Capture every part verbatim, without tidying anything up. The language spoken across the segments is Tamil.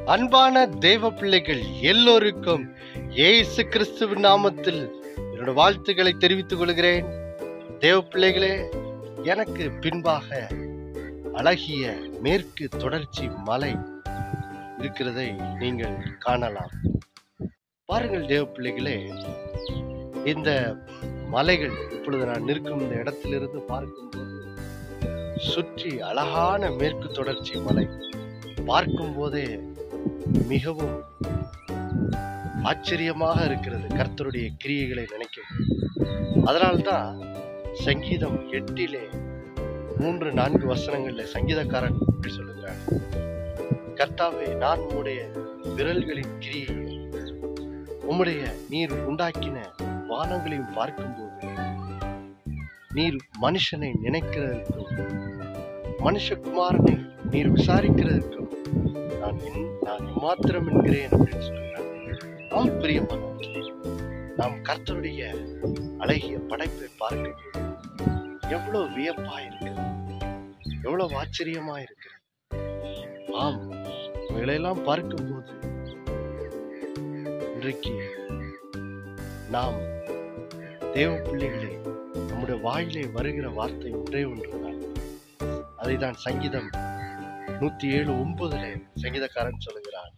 அன்பான தேவ பிள்ளைகள் எல்லோருக்கும் இயேசு கிறிஸ்துவின் நாமத்தில் என்னோட வாழ்த்துக்களை தெரிவித்துக் கொள்கிறேன். தேவ பிள்ளைகளே, எனக்கு பின்பாக அழகிய மேற்கு தொடர்ச்சி மலை இருக்கிறதை நீங்கள் காணலாம். பாருங்கள் தேவ பிள்ளைகளே, இந்த மலைகள் இப்பொழுது நான் நிற்கும் இந்த இடத்திலிருந்து பார்க்கும்போது சுற்றி அழகான மேற்கு தொடர்ச்சி மலை பார்க்கும் போதே மிகவும் ஆச்சரியமாக இருக்கிறது. கர்த்தருடைய கிரியைகளை நினைக்கும். அதனால்தான் சங்கீதம் எட்டிலே மூன்று நான்கு வசனங்கள்ல சங்கீதக்காரன் இப்படி சொல்லுகிறார்: கர்த்தாவே, நான் உம்முடைய விரல்களின் கிரியை, உம்முடைய நீர் உண்டாக்கின வானங்களையும் பார்க்கும்போது நீர் மனுஷனை நினைக்கிறதற்கும் மனுஷகுமாரனை நீர் விசாரிக்கிறதற்கும் நான் நான் மாத்திரம் என்கிறேன் அப்படின்னு சொல்லுகிறார். ஆம் பிரியமானவர்களே, நாம் கர்த்தருடைய அழகிய படைப்பை பார்க்கும்போது எவ்வளவு வியப்பா இருக்கிறது, எவ்வளவு ஆச்சரியமா இருக்கிறது. ஆம், இவைகளெல்லாம் பார்க்கும்போது இன்றைக்கு நாம் தேவ பிள்ளைகளே, நம்முடைய வாயிலே வருகிற வார்த்தை ஒன்றே ஒன்றுதான். அதைதான் சங்கீதம் நூத்தி ஏழு ஒன்பதுல சங்கீதக்காரன் சொல்லுகிறார்: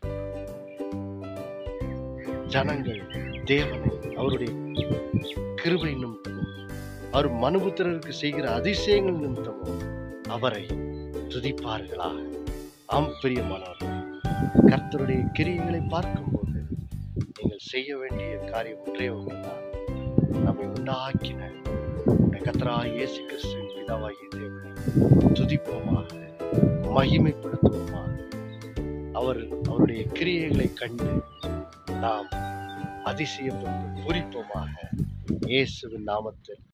ஜனங்கள் தேவனை அவருடைய கிருபை நிமித்தமும் அவர் மனுபுத்திரருக்கு செய்கிற அதிசயங்கள் நிமித்தமும் அவரை துதிப்பார்களாக. ஆம் பிரியமானவர்களே, கர்த்தருடைய கிரியைகளை பார்க்கும்போது நீங்கள் செய்ய வேண்டிய காரியம் ஒன்றே ஒன்றுதான். நம்மை உண்டாக்கின கர்த்தராகிய இயேசு கிறிஸ்துவின் பிதாவாகிய தேவனை துதிப்போமாக, மகிமைப்படுத்துவோமாக. அவர் அவருடைய கிரியைகளை கண்டு நாம் அதிசயப்பட்டு பூரிப்போமாக. இயேசுவின் நாமத்தில்